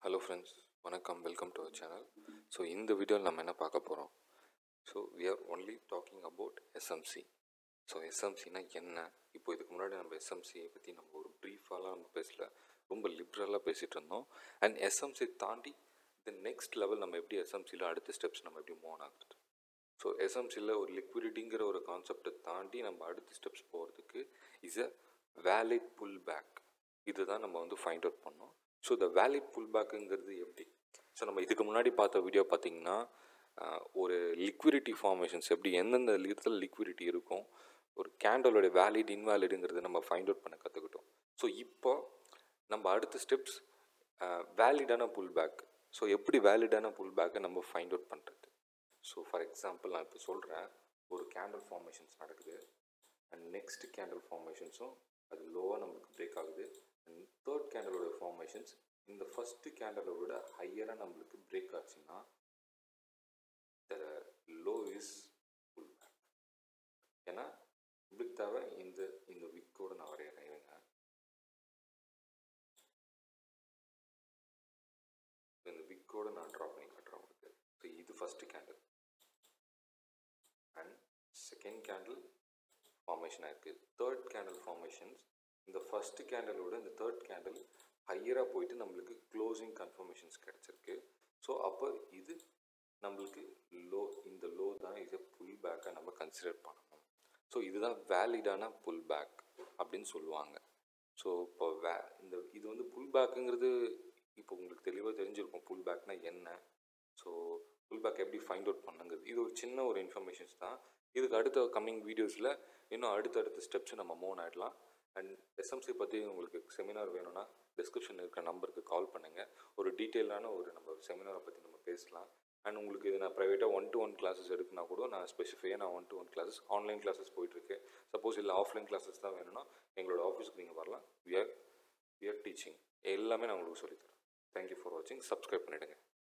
Hello friends, welcome to our channel. So in the video நம்ம என்ன பார்க்க போறோம். So we are only talking about SMC. So SMC னா என்ன? இப்போ இதுக்கு முன்னாடி நம்ம SMC பத்தி நம்ம ஒரு பிரீஃபால நம்ம பேசல. ரொம்ப லிபரலா பேசிட்டு இருந்தோம். And SMC தாண்டி the next level நம்ம எப்படி SMC ல அடுத்த ஸ்டெப்ஸ் நம்ம எப்படி மூவ் ஆகுது. So SMC ல ஒரு லிக்விடிட்டிங்கிற ஒரு கான்செப்டை தாண்டி நம்ம அடுத்த ஸ்டெப்ஸ் போறதுக்கு is a valid pullback. இதுதான் நம்ம வந்து ஃபைண்ட் அவுட் பண்ணோம். ஸோ இந்த வேலிட் புல்பேக்குங்கிறது எப்படி? ஸோ நம்ம இதுக்கு முன்னாடி பார்த்த வீடியோ பார்த்திங்கன்னா ஒரு லிக்விடிட்டி ஃபார்மேஷன்ஸ் எப்படி எந்தெந்த இடத்துல லிக்விடிட்டி இருக்கும், ஒரு கேண்டலோட வேலிட் இன்வேலிடுங்கிறது நம்ம ஃபைண்ட் அவுட் பண்ண கற்றுக்கிட்டோம். ஸோ இப்போ நம்ம அடுத்த ஸ்டெப்ஸ் வேலிடான புல்பேக். ஸோ எப்படி வேலிடான புல்பேக்கை நம்ம ஃபைண்ட் அவுட் பண்ணுறது? ஸோ ஃபார் எக்ஸாம்பிள் நான் இப்போ சொல்கிறேன், ஒரு கேண்டல் ஃபார்மேஷன்ஸ் நடக்குது அண்ட் நெக்ஸ்ட் கேண்டல் ஃபார்மேஷன்ஸும் அது லோவாக நம்மளுக்கு பிரேக் ஆகுது. அண்ட் தேர்ட் கேண்டலோட ஃபார்மேஷன்ஸ் இந்த ஃபஸ்ட்டு கேண்டலை விட ஹையராக நம்மளுக்கு பிரேக் ஆச்சுன்னா the low is pullback. ஏன்னா இப்படி தேவை இந்த விக்கோடு நான் வரைகிறேன். இந்த விக்கோடு நான் ட்ரா பண்ணி காட்டுறேன் உங்களுக்கு. ஸோ இது first candle and second candle formation ஆயிருக்கு. தேர்ட் கேண்டில் ஃபார்மேஷன்ஸ் இந்த ஃபஸ்ட்டு கேண்டலோட இந்த தேர்ட் கேண்டில் ஹையராக போயிட்டு நம்மளுக்கு க்ளோசிங் கன்ஃபர்மேஷன்ஸ் கிடச்சிருக்கு. ஸோ அப்போ இது நம்மளுக்கு லோ, இந்த லோ தான் இதை புல் பேக்காக நம்ம கன்சிடர் பண்ணணும். ஸோ இதுதான் வேலிடான புல் பேக் அப்படின்னு சொல்லுவாங்க. ஸோ இப்போ இது வந்து புல் பேக்குங்கிறது இப்போ உங்களுக்கு தெளிவாக தெரிஞ்சிருக்கும் புல் பேக்னா என்ன. ஸோ புல் பேக் எப்படி ஃபைண்ட் அவுட் பண்ணுங்கிறது இது ஒரு சின்ன ஒரு இன்ஃபர்மேஷன்ஸ் தான். இதுக்கு அடுத்த கம்மிங் வீடியோஸில் இன்னும் அடுத்தடுத்த ஸ்டெப்ஸை நம்ம மூவ் ஆகிடலாம். அண்ட் எஸ்எம்சி பற்றி உங்களுக்கு செமினார் வேணும்னா டிஸ்கிரிப்ஷன் இருக்கிற நம்பருக்கு கால் பண்ணுங்கள். ஒரு டீட்டெயிலான ஒரு நம்ம செமினாரை பற்றி நம்ம பேசலாம். அண்ட் உங்களுக்கு இது நான் ப்ரைவேட்டாக 1-to-1 கிளாஸஸ் எடுக்குன்னா கூட நான் ஸ்பெசிஃபையாக நான் 1-to-1 கிளாஸஸ் ஆன்லைன் கிளாஸஸ் போயிட்டுருக்கு. சப்போஸ் இல்லை ஆஃப்லைன் கிளாஸஸ் தான் வேணும்னா எங்களோட ஆஃபீஸ்க்கு நீங்கள் வரலாம். வி ஆர் டீச்சிங் எல்லாமே நான் உங்களுக்கு சொல்லித்தரேன். தேங்க்யூ ஃபார் வாட்சிங். சப்ஸ்கிரைப் பண்ணிவிடுங்க.